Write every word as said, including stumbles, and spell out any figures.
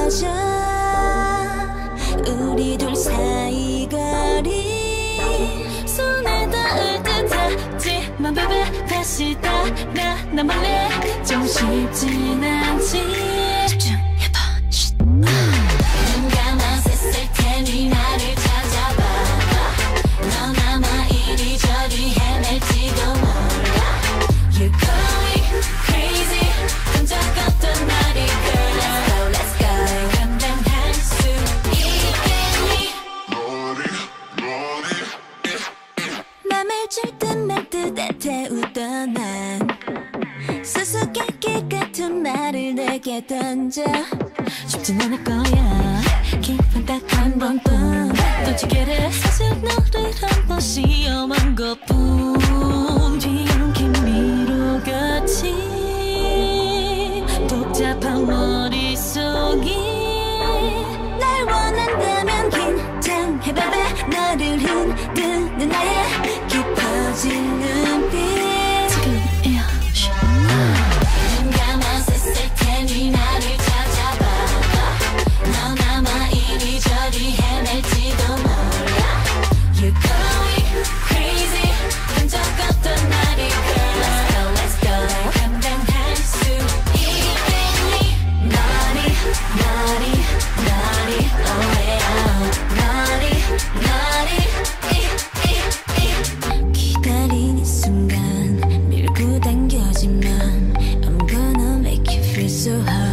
느껴져 우리 둘 사이 거리 손에 닿을 듯하지만 baby 다시 따라 나 몰래 좀 쉽진 않지 집중해봐 눈 감아 셌을 테니 나를 찾아봐 넌 아마 이리저리 헤맬지도 몰라 You're going crazy 던져갔던 날이 girl Let's go let's go 감당할 수 있겠니 맘을 줄 듯 말 듯 애태우던 난 수수께끼 같은 말을 내게 던져 쉽진 않을 거야 기분 딱 한 번뿐 또 지게를 사실 너를 한번 시험한 것뿐 뒤엔 김미로 같이 복잡한 머릿속이 날 원한다면 긴장해 baby 너를 흔드는 나의 깊어진 눈빛 지금이야 눈 감아 셌을 테니 나를 찾아봐 넌 아마 이리저리 헤맬지도 몰라 You're going crazy 던져갔던 날이 girl Let's go let's go 감당할 수 있겠니 naughty naughty naughty oh yeah naughty naughty 기다리는 순간 밀고 당겨지만 I'm gonna make you feel so hard